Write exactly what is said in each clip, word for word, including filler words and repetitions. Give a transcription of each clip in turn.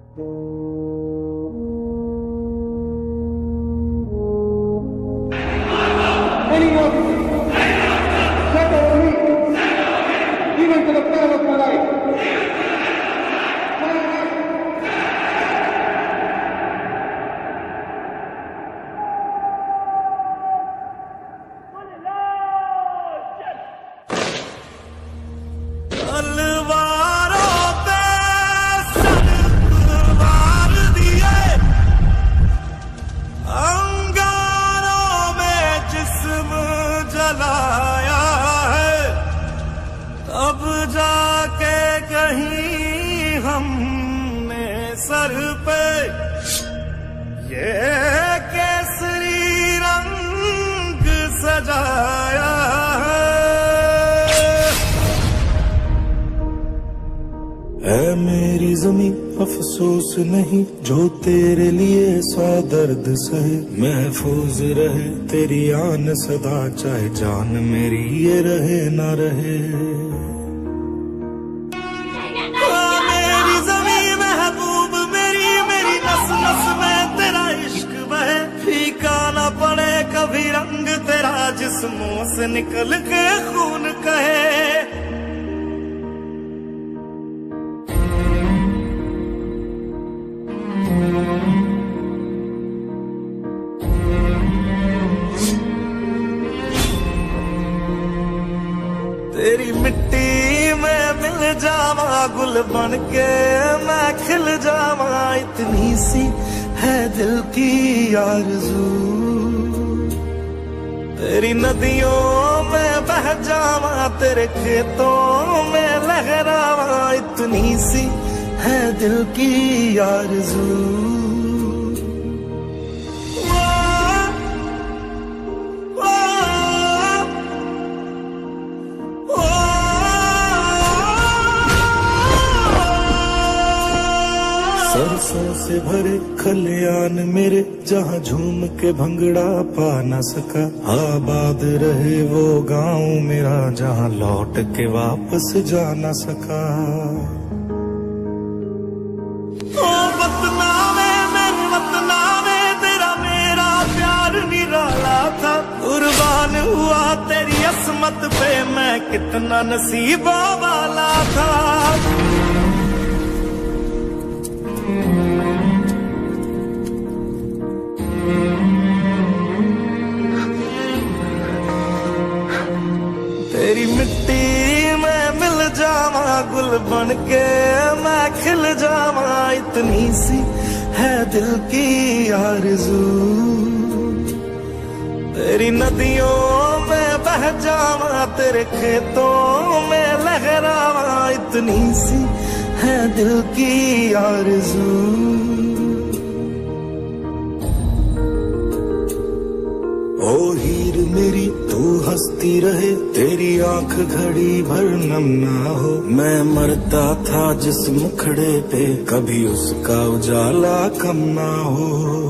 Anyone, set on me, even to the peril of my life. अब जाके कहीं हमने सर पे ये केसरी रंग सजाया है। ऐ मेरी ज़मीं अफसोस नहीं जो तेरे लिए सौ दर्द सहे, महफूज रहे तेरी आन सदा चाहे जान मेरी ये रहे ना रहे। कभी रंग तेरा जिस्मों से निकल के खून कहे। तेरी मिट्टी में मिल जावा गुल बन के मैं खिल जावा, इतनी सी है दिल की आरज़ू। तेरी नदियों में बह जावा तेरे खेतों में लहरावा, इतनी सी है दिल की आरज़ू। सरसों से भरे खलियान मेरे जहाँ झूम के भंगड़ा पा न सका, आबाद रहे वो गांव मेरा जहाँ लौट के वापस जा न सका। ओ वतना में मेरे वतना में तेरा मेरा प्यार निराला था, कुर्बान हुआ तेरी असमत पे मैं कितना नसीबों वाला था। तेरी मिट्टी में मिल जावा गुल बन के मैं खिल जावा, इतनी सी है दिल की आरज़ू। तेरी नदियों में बह जावा तेरे खेतों में लहरावा, इतनी सी है दिल की आरज़ू। ओ हीर मेरी तू हंसती रहे तेरी आंख घड़ी भर नम ना हो, मैं मरता था जिस मुखड़े पे कभी उसका उजाला कम ना हो।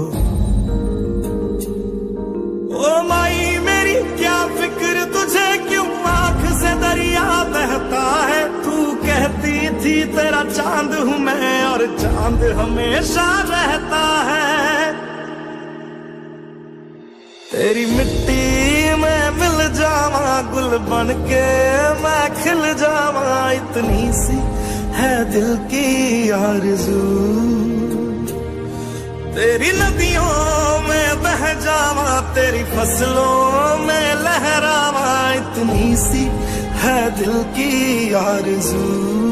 ओ माई मेरी क्या फिक्र तुझे क्यों आंख से दरिया बहता है, तू कहती थी तेरा चांद हूँ मैं और चांद हमेशा रहता है। तेरी मिट्टी में मिल जावा गुल बन के मैं खिल जावा, इतनी सी है दिल की आरज़ू। तेरी नदियों में बह जावा तेरी फसलों में लहरावा, इतनी सी है दिल की आरज़ू।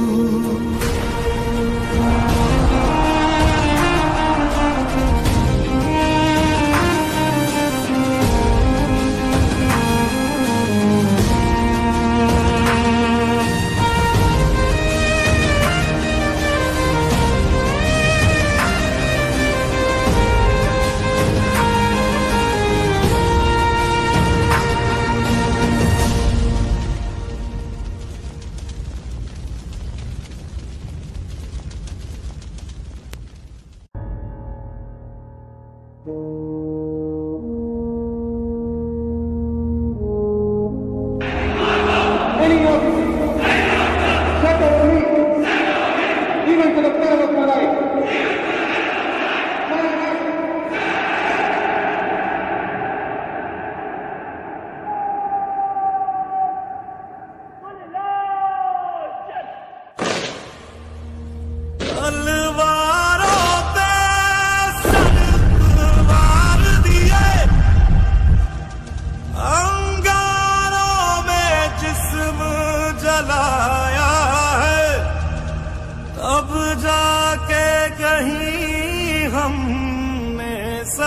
Anyone, set on me, even to the peril of my life.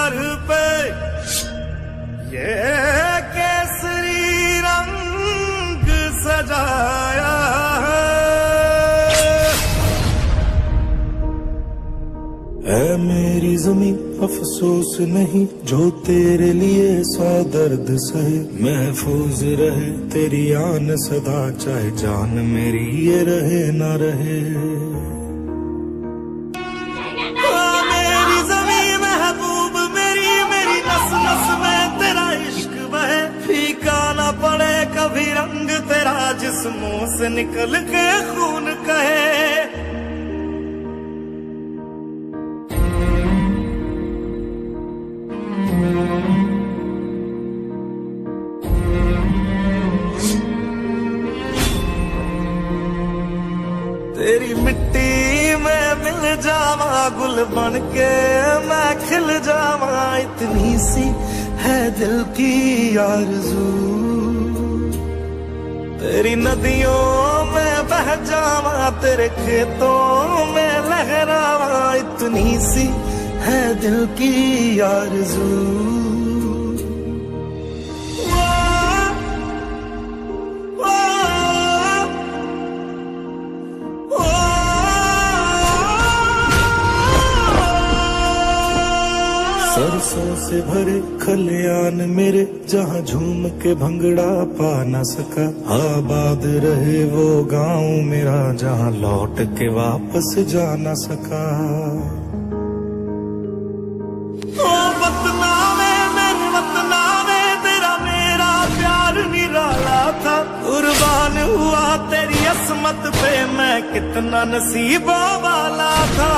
सर पे ये केसरी रंग सजाया है। ऐ मेरी ज़मीं अफसोस नहीं जो तेरे लिए सौ दर्द सहे, महफूज रहे तेरी आन सदा चाहे जान मेरी ये रहे ना रहे। मेरी ज़मीं महबूब मेरी, मेरी नस नस में तेरा इश्क बहे, फीका ना पड़े कभी रंग तेरा जिस्मों से निकल के खून कहे। तेरी मिट्टी में मिल जावा गुल बन के मैं खिल जावा, इतनी सी है दिल की आरज़ू। तेरी नदियों में बह जावा तेरे खेतों में लहरावा, इतनी सी है दिल की आरज़ू। सरसों से भरे खलियान मेरे जहाँ झूम के भंगड़ा पा न सका, आबाद रहे वो गांव मेरा जहाँ लौट के वापस जा न सका। ओ वतना में मेरे वतना में तेरा मेरा प्यार निराला था, कुर्बान हुआ तेरी असमत पे मैं कितना नसीबों वाला था।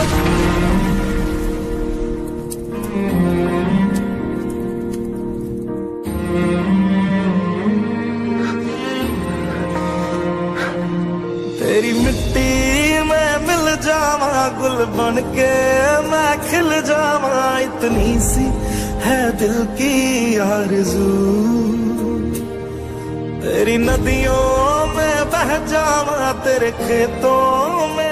तेरी मिट्टी में मिल जावा गुल बन के मैं खिल जावा, इतनी सी है दिल की आरज़ू। तेरी नदियों में बह जावा तेरे खेतों में